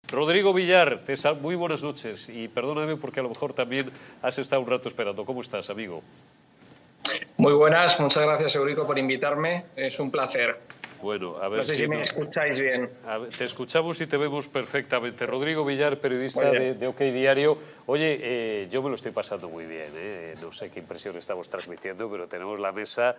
Rodrigo Villar, muy buenas noches y perdóname porque a lo mejor también has estado un rato esperando. ¿Cómo estás, amigo? Muy buenas, muchas gracias, Eurico, por invitarme. Es un placer. Bueno, a ver no sé si me escucháis bien. Te escuchamos y te vemos perfectamente. Rodrigo Villar, periodista de OK Diario. Oye, yo me lo estoy pasando muy bien, ¿eh? No sé qué impresión estamos transmitiendo, pero tenemos la mesa,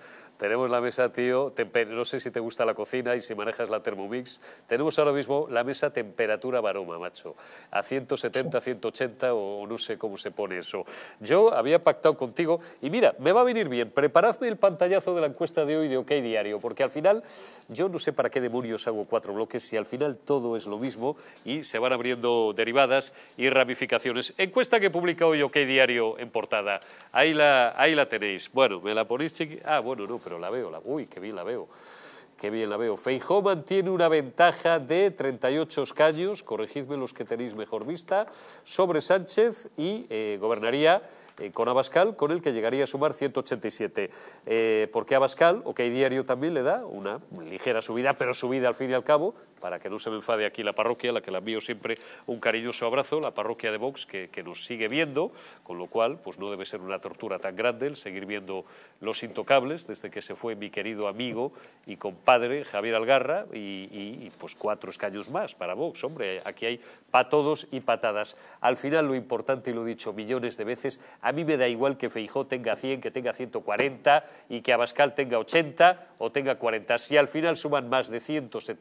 tío. No sé si te gusta la cocina y si manejas la Thermomix. Tenemos ahora mismo la mesa temperatura baroma, macho. A 170, 180 o no sé cómo se pone eso. Yo había pactado contigo y mira, me va a venir bien. Preparadme el pantallazo de la encuesta de hoy de OK Diario, porque al final yo no sé para qué demonios hago 4 bloques si al final todo es lo mismo y se van abriendo derivadas y ramificaciones. Encuesta que publica hoy OK Diario en portada. Ahí la tenéis. Bueno, me la ponéis chiqui. Ah, bueno, no, pero la veo. Uy, qué bien la veo. Qué bien la veo. Feijóo mantiene una ventaja de 38 escaños, corregidme los que tenéis mejor vista, sobre Sánchez y gobernaría con Abascal, con el que llegaría a sumar 187. Porque Abascal, OK Diario también le da una ligera subida, pero subida al fin y al cabo, para que no se me enfade aquí la parroquia, a la que la envío siempre un cariñoso abrazo, la parroquia de Vox, que nos sigue viendo, con lo cual pues no debe ser una tortura tan grande el seguir viendo Los Intocables, desde que se fue mi querido amigo y compadre Javier Algarra, y pues 4 escaños más para Vox. Hombre, aquí hay para todos y patadas. Al final lo importante, y lo he dicho millones de veces, a mí me da igual que Feijóo tenga 100, que tenga 140 y que Abascal tenga 80 o tenga 40. Si al final suman más de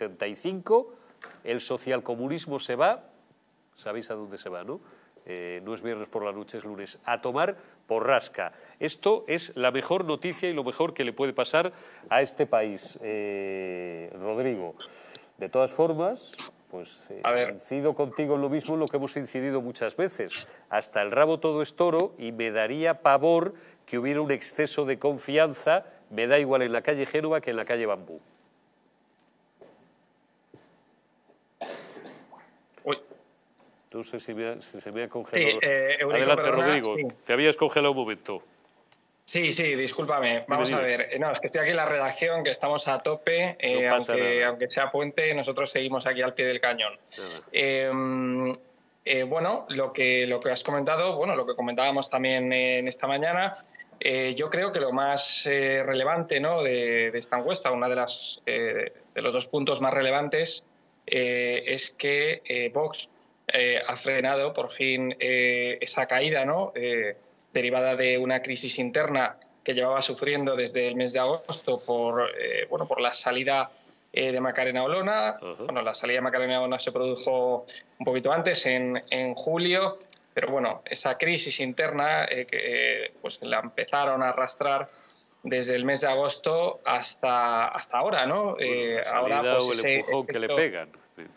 175, el socialcomunismo se va, sabéis a dónde se va, ¿no? No es viernes por la noche, es lunes, a tomar por rasca. Esto es la mejor noticia y lo mejor que le puede pasar a este país, Rodrigo. De todas formas, pues incido contigo en lo mismo en lo que hemos incidido muchas veces. Hasta el rabo todo es toro y me daría pavor que hubiera un exceso de confianza, me da igual en la calle Génova que en la calle Bambú. No sé si se me ha congelado. Sí, Eurico, adelante, perdona, Rodrigo. Sí. Te habías congelado un momento. Sí, discúlpame. Vamos a ver. No, es que estoy aquí en la redacción, que estamos a tope. No pasa nada. Aunque sea puente, nosotros seguimos aquí al pie del cañón. Bueno, lo que has comentado, bueno, lo que comentábamos también en esta mañana, yo creo que lo más relevante, ¿no?, de esta encuesta, uno de los 2 puntos más relevantes, es que Vox ha frenado por fin esa caída, ¿no?, derivada de una crisis interna que llevaba sufriendo desde el mes de agosto por la salida de Macarena Olona. Bueno, la salida de Macarena Olona se produjo un poquito antes, en julio, pero bueno, esa crisis interna que pues la empezaron a arrastrar desde el mes de agosto hasta ahora, ¿no? Ahora pues, el empujón que le pegan.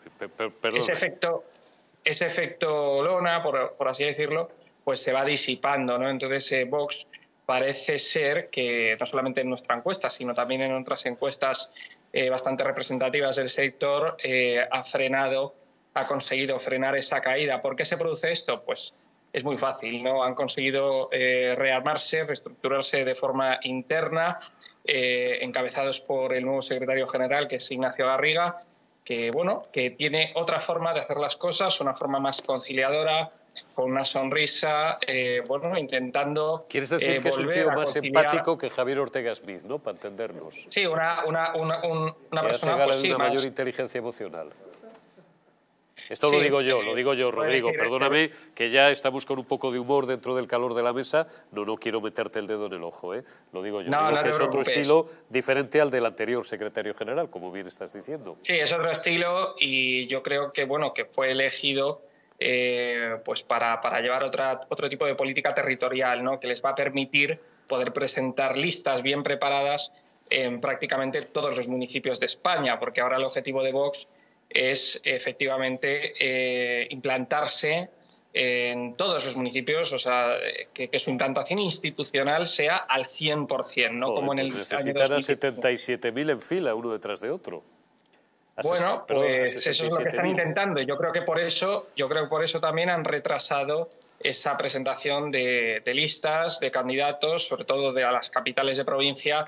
Ese efecto Olona, por así decirlo, pues se va disipando, ¿no? Entonces Vox parece ser que no solamente en nuestra encuesta, sino también en otras encuestas bastante representativas del sector, ha conseguido frenar esa caída. ¿Por qué se produce esto? Pues es muy fácil, ¿no? Han conseguido rearmarse, reestructurarse de forma interna, encabezados por el nuevo secretario general, que es Ignacio Garriga, que tiene otra forma de hacer las cosas, una forma más conciliadora, con una sonrisa, intentando... ¿Quieres decir que es un tío más empático que Javier Ortega Smith, ¿no?, para entendernos? Sí, una persona... Pues, sí, de una mayor inteligencia emocional. Esto sí, lo digo yo, Rodrigo. Perdóname que ya estamos con un poco de humor dentro del calor de la mesa. No quiero meterte el dedo en el ojo, ¿eh? Lo digo yo. Digo que es otro estilo diferente al del anterior secretario general, como bien estás diciendo. Sí, es otro estilo y yo creo que, que fue elegido pues para llevar otro tipo de política territorial, ¿no?, que les va a permitir poder presentar listas bien preparadas en prácticamente todos los municipios de España, porque ahora el objetivo de Vox es efectivamente implantarse en todos los municipios, o sea, que su implantación institucional sea al 100%, ¿no? Joder, como en el pues necesitan a 77.000 en fila, uno detrás de otro. Bueno, pues eso es lo que están intentando. Yo creo que por eso también han retrasado esa presentación de listas, de candidatos, sobre todo a las capitales de provincia,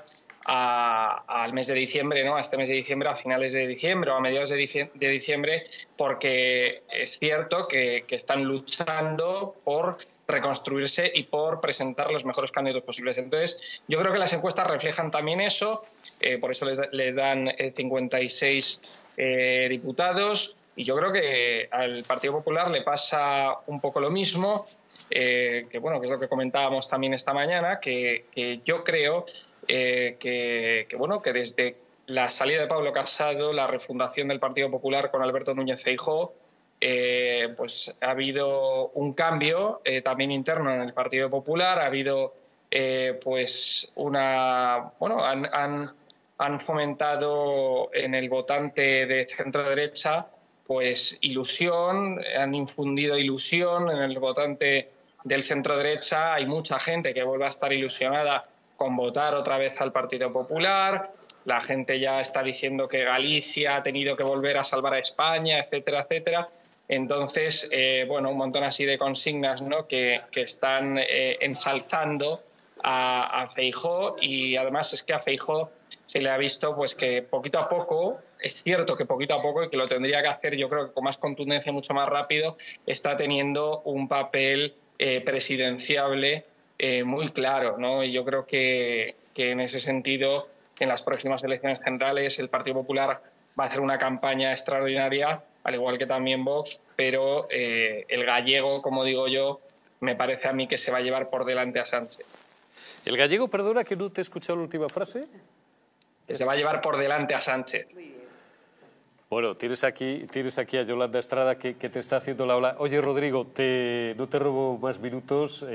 al mes de diciembre, ¿no? A este mes de diciembre, a finales de diciembre o a mediados de diciembre, porque es cierto que están luchando por reconstruirse y por presentar los mejores candidatos posibles. Entonces, yo creo que las encuestas reflejan también eso, por eso les dan 56 diputados, y yo creo que al Partido Popular le pasa un poco lo mismo, que bueno, que es lo que comentábamos también esta mañana, que yo creo bueno, que desde la salida de Pablo Casado, la refundación del Partido Popular con Alberto Núñez Feijóo, pues ha habido un cambio también interno en el Partido Popular, ha habido pues han fomentado en el votante de centro-derecha pues ilusión, han infundido ilusión en el votante del centro-derecha. Hay mucha gente que vuelve a estar ilusionada con votar otra vez al Partido Popular. La gente ya está diciendo que Galicia ha tenido que volver a salvar a España, etcétera, etcétera. Entonces, bueno, un montón así de consignas, ¿no?, que están ensalzando a Feijóo, y además es que a Feijóo se le ha visto pues que poquito a poco, es cierto que poquito a poco, y que lo tendría que hacer yo creo que con más contundencia, mucho más rápido, está teniendo un papel presidenciable muy claro, ¿no? Y yo creo que en ese sentido, en las próximas elecciones generales, el Partido Popular va a hacer una campaña extraordinaria, al igual que también Vox, pero el gallego, como digo yo, me parece a mí que se va a llevar por delante a Sánchez. El gallego, perdona, que no te he escuchado la última frase. Que se va a llevar por delante a Sánchez. Bueno, tienes aquí a Yolanda Estrada que te está haciendo la ola. Oye, Rodrigo, no te robo más minutos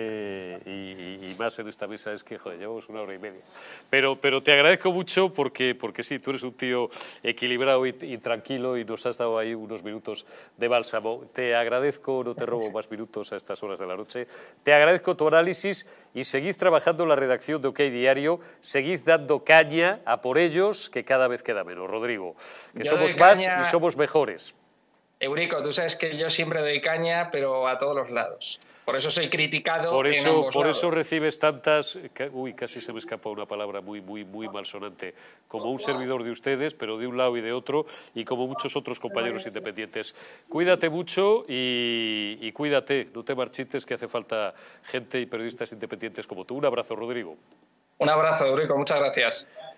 y más en esta mesa, es que, joder, llevamos 1 hora y media. Pero te agradezco mucho porque sí, tú eres un tío equilibrado y tranquilo y nos has dado ahí unos minutos de bálsamo. Te agradezco, no te robo más minutos a estas horas de la noche. Te agradezco tu análisis y seguid trabajando en la redacción de OK Diario, seguid dando caña a por ellos, que cada vez queda menos, Rodrigo. Que somos más y somos mejores. Eurico, tú sabes que yo siempre doy caña, pero a todos los lados. Por eso soy criticado por eso, en ambos lados. Eso recibes tantas... Uy, casi se me escapa una palabra muy malsonante. Como un servidor de ustedes, pero de un lado y de otro, y como muchos otros compañeros independientes. Cuídate mucho y cuídate. No te marchites, que hace falta gente y periodistas independientes como tú. Un abrazo, Rodrigo. Un abrazo, Eurico. Muchas gracias.